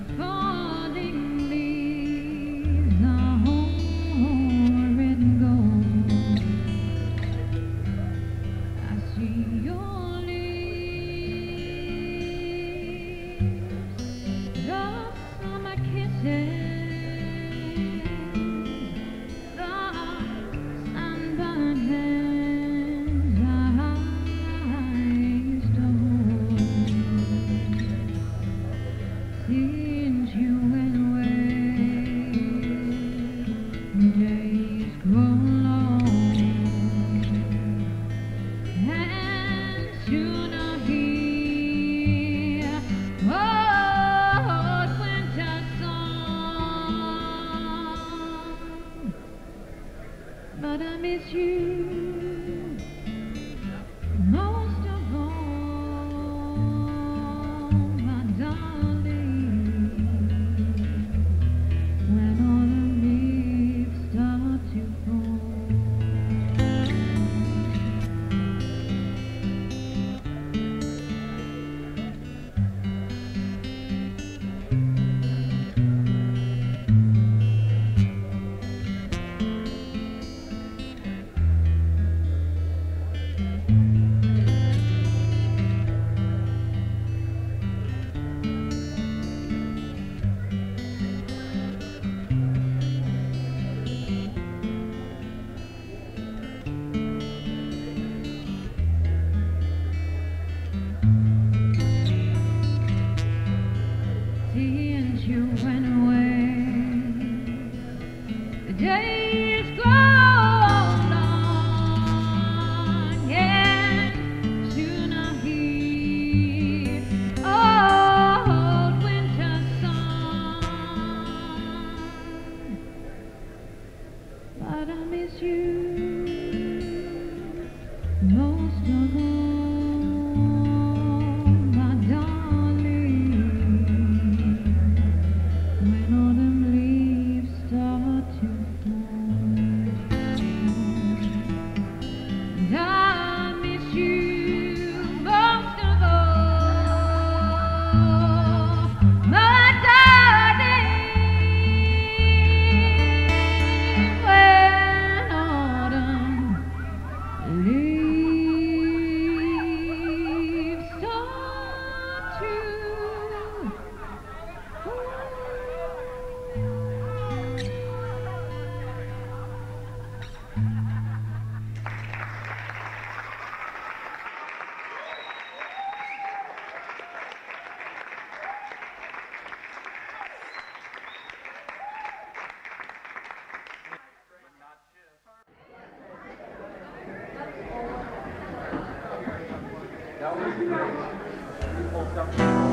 Falling leaves are red and gold. I see your lips, the summer kisses, the sunburned hands I used to hold. Since you went away, days grow long, and soon I'll hear old winter song. But I miss you most of all, my darling. When autumn leaves start to fall. Since you went away, the days grow long, and soon I'll hear old winter song. But I miss you most of all, my darling. When autumn leaves start to fall, and I miss you most of all, my darling. When autumn leaves start to fall. That was great. People come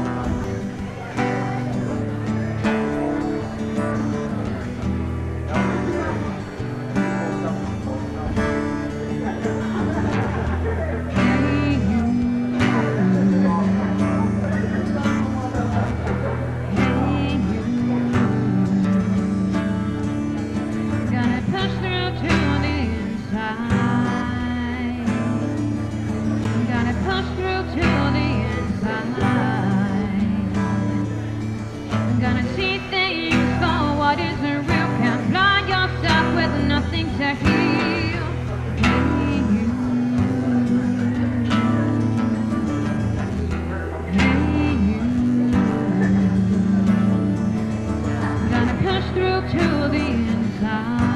Gonna push through to the inside. Gonna push through to the inside. Gonna see things for what isn't real. Can't blind yourself with nothing to heal. Hey, you. Hey, you. Gonna push through to the inside.